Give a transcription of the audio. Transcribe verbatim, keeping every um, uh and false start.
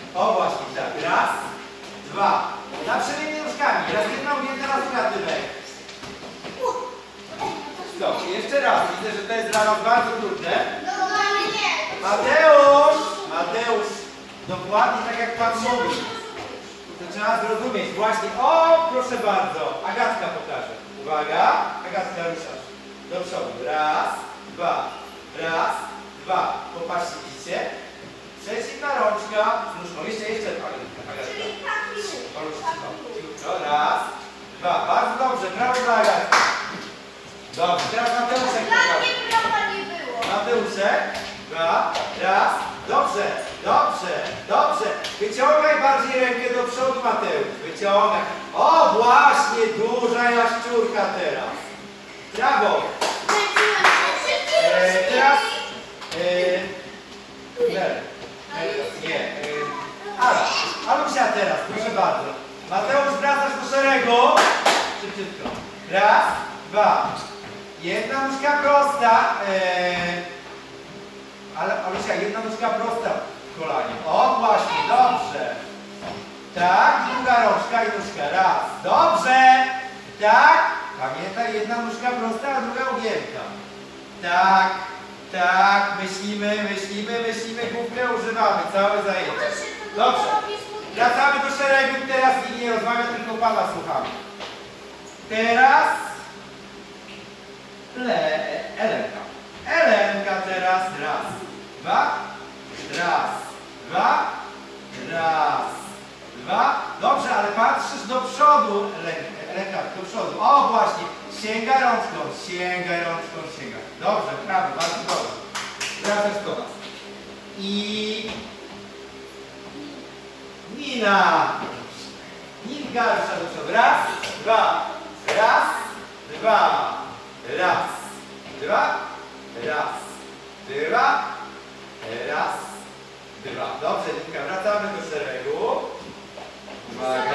O właśnie, tak. Raz, dwa. Na przemiennie nóżkami. Raz jedna ugięta, raz druga tyłek. Stop. Jeszcze raz. Widzę, że to jest dla nas bardzo trudne. Mateusz! Mateusz! Dokładnie tak jak Pan mówi. To trzeba zrozumieć. Właśnie. O, proszę bardzo. Agatka pokaże. Uwaga. Agatka, ruszasz. Do przodu. Raz, dwa. Raz, dwa. Popatrzcie, widzicie? Przeciwna rączka z nóżką. Jeszcze, jeszcze. Agatka. Ciutko. Raz, dwa. Bardzo dobrze. Brawo dla Agatki. Dobrze. Teraz Mateuszek pokaże. Mateuszek. Dwa. Raz. Dobrze. Dobrze. Dobrze. Wyciągaj bardziej rękę do przodu, Mateusz. Wyciągaj. O, właśnie. Duża jaszczurka teraz. Brawo. E, teraz. E, nie. E, Ala. Alusia teraz. Proszę bardzo. Mateusz, wracasz do szeregu. Szybciutko. Raz. Dwa. Jedna nóżka prosta. E, Ale Alusia, jedna nóżka prosta w kolanie. O, właśnie, dobrze. Tak, druga rączka i nóżka. Raz. Dobrze. Tak. Pamiętaj, jedna nóżka prosta, a druga ugięta. Tak, tak. Myślimy, myślimy, myślimy. Główkę używamy. Całe zajęcie. Dobrze. Wracamy do szeregu. Teraz nikt nie rozmawia, tylko Pana słuchamy. Teraz Le, Elenka. Elenka teraz. Raz, dwa, raz, dwa, raz, dwa. Dobrze, ale patrzysz do przodu, Elenka, do przodu. O, właśnie. Sięgaj rączką, sięgaj rączką, sięgaj. Dobrze, prawo, bardzo dobrze. Wracasz do nas. I Nina. Ninka rusza do przodu. Raz, dwa, raz, dwa, raz, dwa, raz, dwa, raz, dwa. Dobrze, Ninka, wracamy do szeregu. Uwaga.